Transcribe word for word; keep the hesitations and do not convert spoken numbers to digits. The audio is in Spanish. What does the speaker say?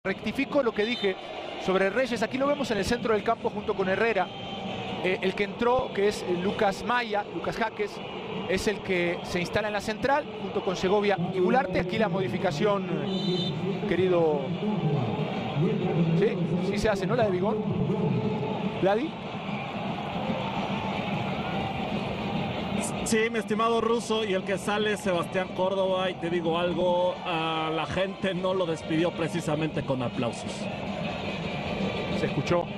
Rectifico lo que dije sobre Reyes. Aquí lo vemos en el centro del campo junto con Herrera. Eh, el que entró, que es Lucas Maya, Lucas Jaques, es el que se instala en la central junto con Segovia y Bularte. Aquí la modificación, querido. Sí, sí se hace, ¿no? La de Bigón. Vladi. Sí, mi estimado Russo, y el que sale Sebastián Córdoba, y te digo algo, a la gente no lo despidió precisamente con aplausos. Se escuchó.